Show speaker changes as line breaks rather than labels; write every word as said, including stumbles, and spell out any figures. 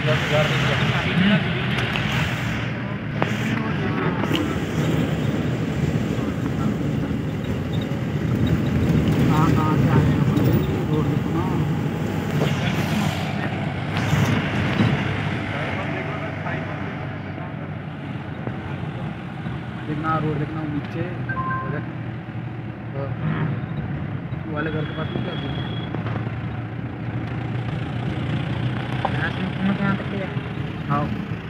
देखना रोड देखना नीचे वाले घर के पास में क्या
कहाँ तक है?
हाँ